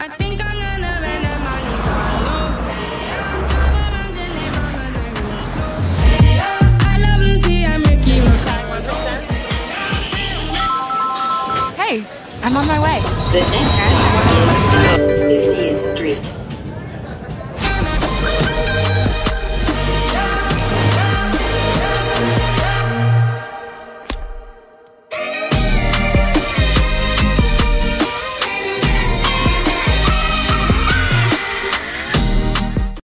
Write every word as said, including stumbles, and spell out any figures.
I think I'm gonna rent a money car. I love Lucy, I'm Ricky Roche. Hey, I'm on my way. The next